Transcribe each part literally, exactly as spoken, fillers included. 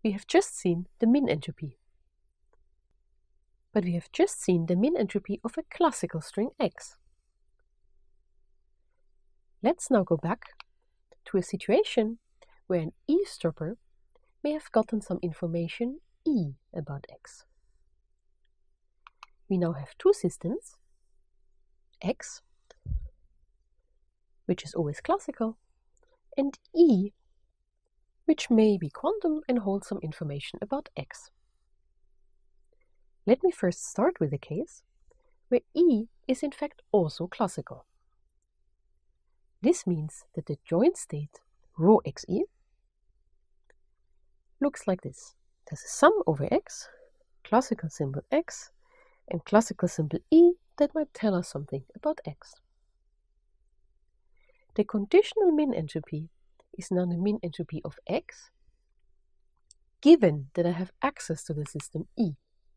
we have just seen the min entropy. But we have just seen the min entropy of a classical string x. Let's now go back to a situation where an eavesdropper may have gotten some information E about x. We now have two systems, x, which is always classical, and E, which may be quantum and hold some information about x. Let me first start with a case where E is in fact also classical. This means that the joint state rho xe looks like this. There's a sum over x, classical symbol x, and classical symbol E that might tell us something about x. The conditional min entropy is now the min entropy of x, given that I have access to the system E.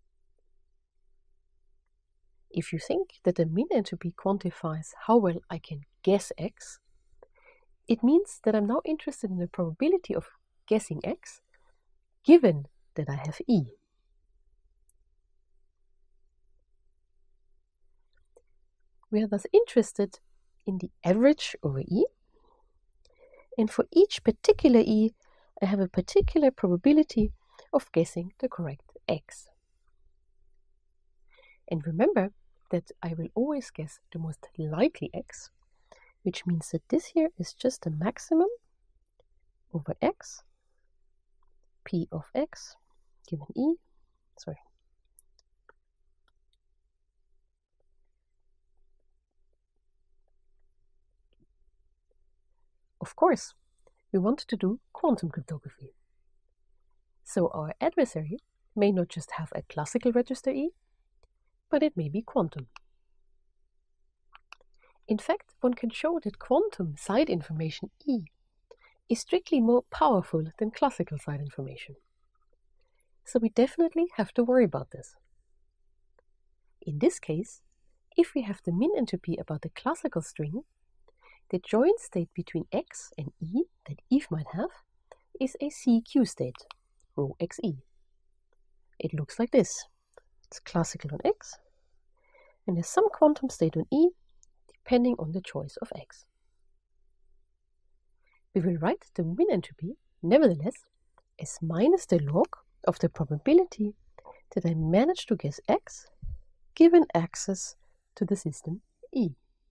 If you think that the min entropy quantifies how well I can guess x, it means that I'm now interested in the probability of guessing x, given that I have E. We are thus interested in the average over E, and for each particular E, I have a particular probability of guessing the correct x. And remember that I will always guess the most likely x, which means that this here is just the maximum over x, p of x, given E, sorry. Of course, we want to do quantum cryptography. So our adversary may not just have a classical register E, but it may be quantum. In fact, one can show that quantum side information E is strictly more powerful than classical side information. So we definitely have to worry about this. In this case, if we have the min entropy about the classical string, the joint state between x and E that Eve might have is a C Q state, rho xe. It looks like this. It's classical on x, and there's some quantum state on E, depending on the choice of x. We will write the min entropy, nevertheless, as minus the log of the probability that I manage to guess x, given access to the system E.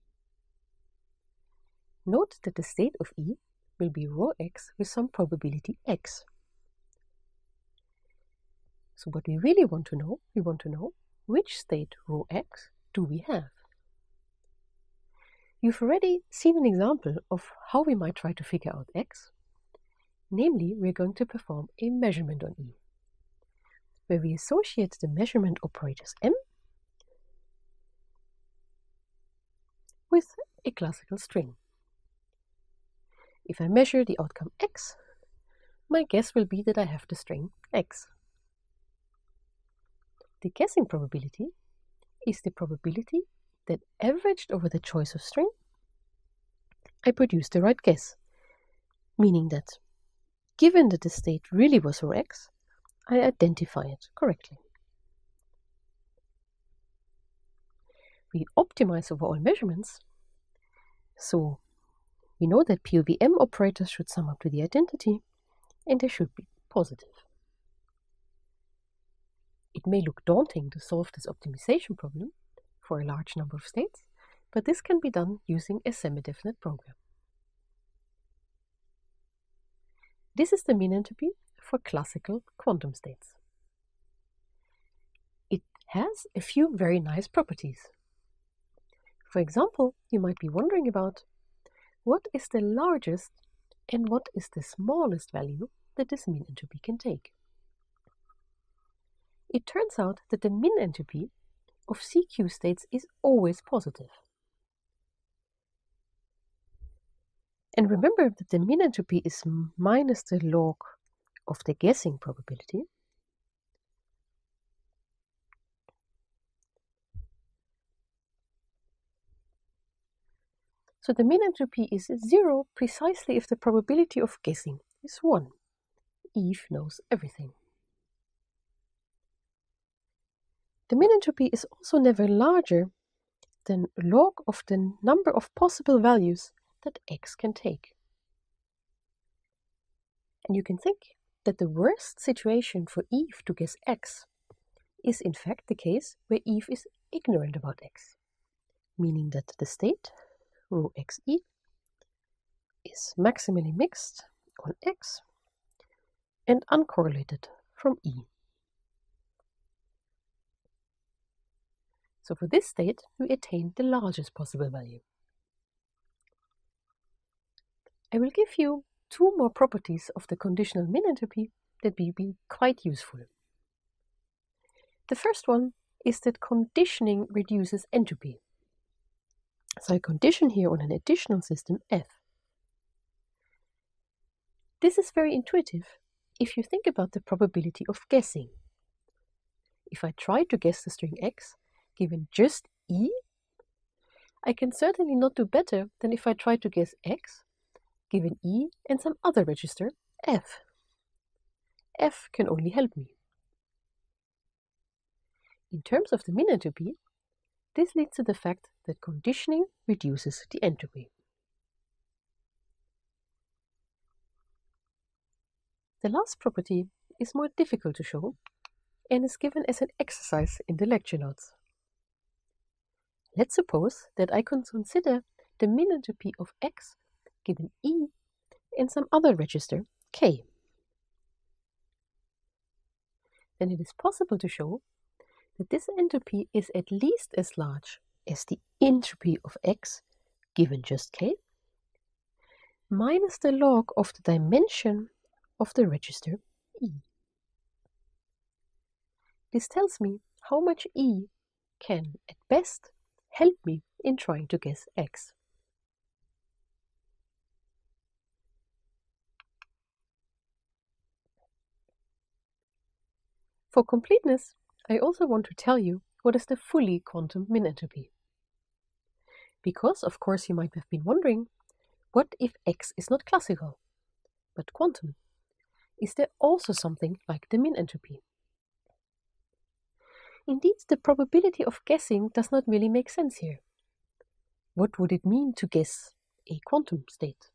Note that the state of E will be rho x with some probability x. So what we really want to know, we want to know which state rho x do we have. You've already seen an example of how we might try to figure out x. Namely, we're going to perform a measurement on E, where we associate the measurement operators m with a classical string. If I measure the outcome x, my guess will be that I have the string x. The guessing probability is the probability that averaged over the choice of string, I produce the right guess, meaning that given that the state really was rho x, I identify it correctly. We optimize over all measurements, so we know that P O V M operators should sum up to the identity, and they should be positive. It may look daunting to solve this optimization problem for a large number of states, but this can be done using a semi-definite program. This is the min entropy for classical quantum states. It has a few very nice properties. For example, you might be wondering about what is the largest and what is the smallest value that this min entropy can take. It turns out that the min entropy of C Q states is always positive. And remember that the min entropy is minus the log of the guessing probability. So the min entropy is zero precisely if the probability of guessing is one. Eve knows everything. The mean entropy is also never larger than log of the number of possible values that X can take. And you can think that the worst situation for Eve to guess X is in fact the case where Eve is ignorant about X, meaning that the state, rho Xe, is maximally mixed on X and uncorrelated from E. So for this state, we attain the largest possible value. I will give you two more properties of the conditional min entropy that will be quite useful. The first one is that conditioning reduces entropy. So I condition here on an additional system F. This is very intuitive if you think about the probability of guessing. If I try to guess the string X, given just E, I can certainly not do better than if I try to guess X, given E and some other register, F. F can only help me. In terms of the min entropy, this leads to the fact that conditioning reduces the entropy. The last property is more difficult to show and is given as an exercise in the lecture notes. Let's suppose that I can consider the min entropy of X given E and some other register K. Then it is possible to show that this entropy is at least as large as the entropy of X given just K minus the log of the dimension of the register E. This tells me how much E can, at best, help me in trying to guess X. For completeness, I also want to tell you what is the fully quantum min entropy. Because, of course, you might have been wondering, what if X is not classical, but quantum? Is there also something like the min entropy? Indeed, the probability of guessing does not really make sense here. What would it mean to guess a quantum state?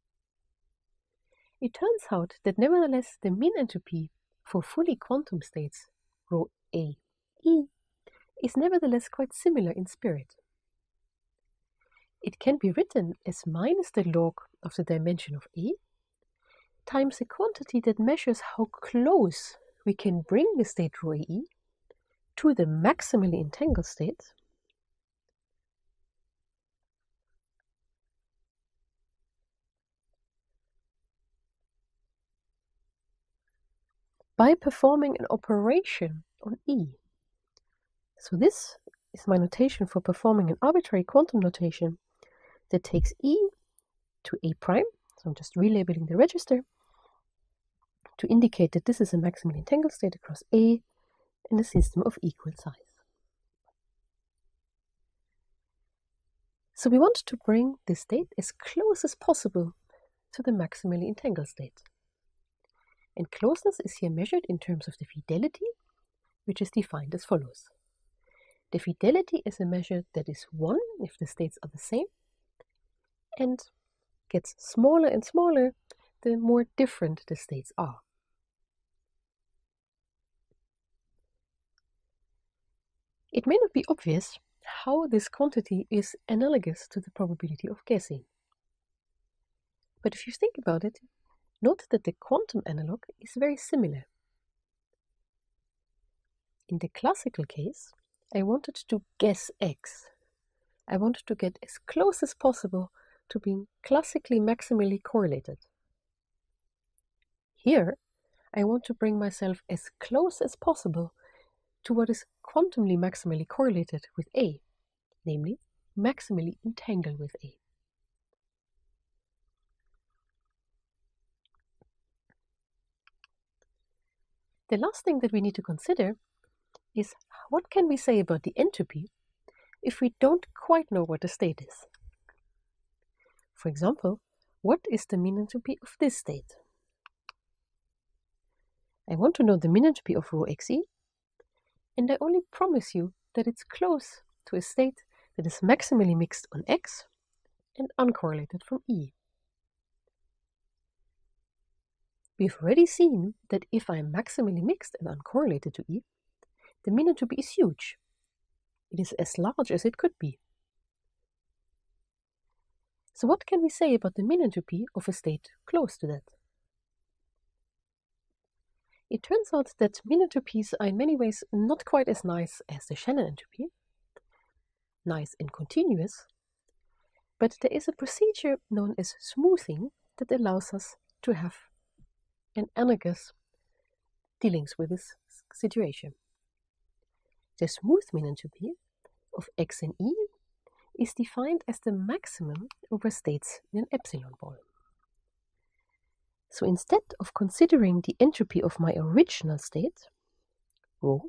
It turns out that nevertheless the min entropy for fully quantum states, rho A E, is nevertheless quite similar in spirit. It can be written as minus the log of the dimension of A times a quantity that measures how close we can bring the state rho A E to the maximally entangled state by performing an operation on E. So this is my notation for performing an arbitrary quantum notation that takes E to A prime. So I'm just relabeling the register to indicate that this is a maximally entangled state across A in a system of equal size. So we want to bring this state as close as possible to the maximally entangled state. And closeness is here measured in terms of the fidelity, which is defined as follows. The fidelity is a measure that is one if the states are the same, and gets smaller and smaller the more different the states are. It may not be obvious how this quantity is analogous to the probability of guessing. But if you think about it, note that the quantum analog is very similar. In the classical case, I wanted to guess X. I wanted to get as close as possible to being classically maximally correlated. Here, I want to bring myself as close as possible to what is quantumly maximally correlated with A, namely maximally entangled with A. The last thing that we need to consider is what can we say about the entropy if we don't quite know what the state is. For example, what is the mean entropy of this state? I want to know the min entropy of rho Xe, and I only promise you that it's close to a state that is maximally mixed on X and uncorrelated from E. We've already seen that if I am maximally mixed and uncorrelated to E, the min entropy is huge. It is as large as it could be. So what can we say about the min entropy of a state close to that? It turns out that min entropies are in many ways not quite as nice as the Shannon entropy, nice and continuous, but there is a procedure known as smoothing that allows us to have an analogous dealings with this situation. The smooth min entropy of X and E is defined as the maximum over states in an epsilon ball. So instead of considering the entropy of my original state, rho,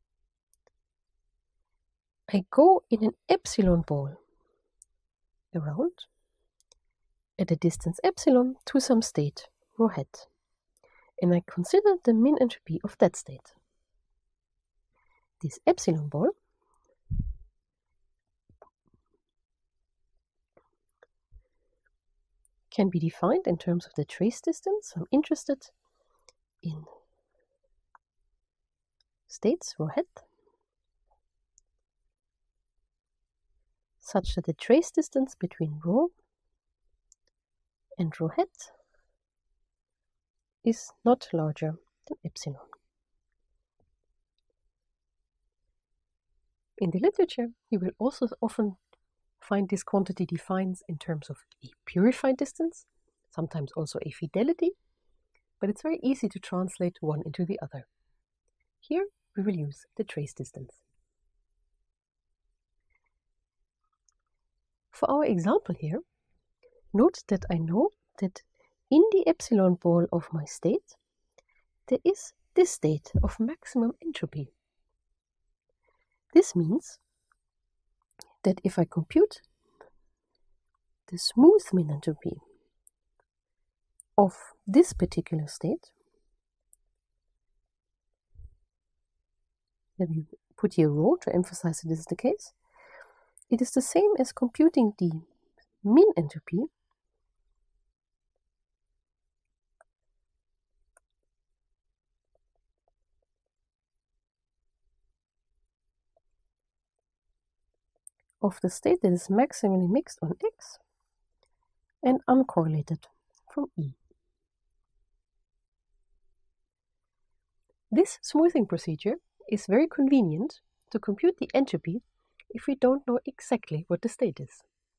I go in an epsilon ball around at a distance epsilon to some state, rho hat, and I consider the min entropy of that state. This epsilon ball can be defined in terms of the trace distance. I'm interested in states, rho hat, such that the trace distance between rho and rho hat is not larger than epsilon. In the literature, you will also often find this quantity defined in terms of a purified distance, sometimes also a fidelity, but it's very easy to translate one into the other. Here we will use the trace distance. For our example here, note that I know that in the epsilon ball of my state, there is this state of maximum entropy. This means that if I compute the smooth min entropy of this particular state, let me put here rho to emphasize that this is the case, it is the same as computing the min entropy of the state that is maximally mixed on X and uncorrelated from E. This smoothing procedure is very convenient to compute the entropy if we don't know exactly what the state is.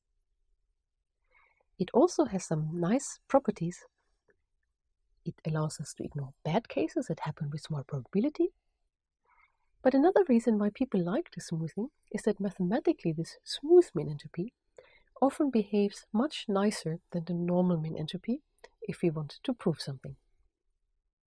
It also has some nice properties. It allows us to ignore bad cases that happen with small probability. But another reason why people like the smoothing is that mathematically this smooth min entropy often behaves much nicer than the normal min entropy if we want to prove something.